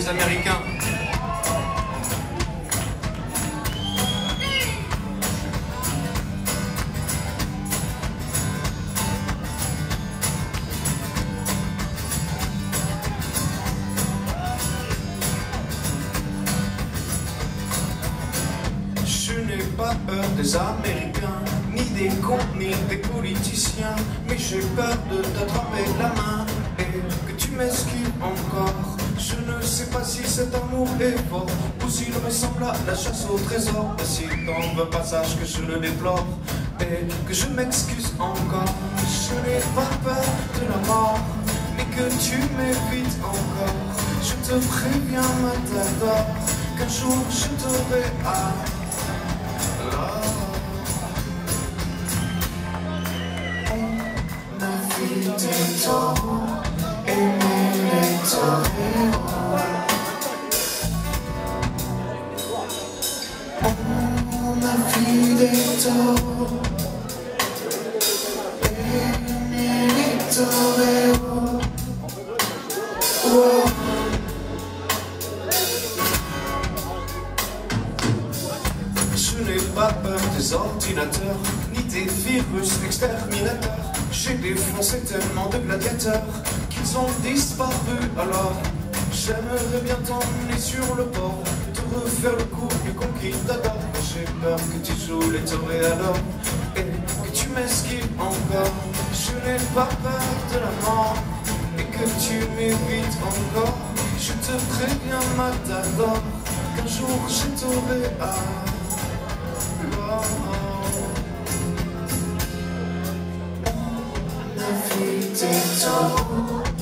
les Américains. Je n'ai pas peur des Américains, ni des cons, ni des politiciens, mais j'ai peur de t'attraper la main et que tu m'esquives encore. Je ne sais pas si cet amour est fort ou s'il ressemble à la chasse au trésor. Et si t'en veux pas, sache que je le déplore et que je m'excuse encore. Je n'ai pas peur de la mort, mais que tu m'évites encore. Je te préviens, matador, qu'un jour je t'aurai à on a vu des taureaux, aimé les toreros. On a vu des taureaux, aimé les toreros. Wow. Je n'ai pas peur des ordinateurs, ni des virus exterminateurs. J'ai défoncé tellement de gladiateurs qu'ils ont disparu. Alors j'aimerais bien t'emmener sur le port, te refaire le coup du con qui t'adore. J'ai peur que tu joues les toréadors et que tu m'esquives encore. Je n'ai pas peur de la mort et que tu m'évites encore. Je te préviens, matador, qu'un jour je t'aurai à on a vu des taureaux,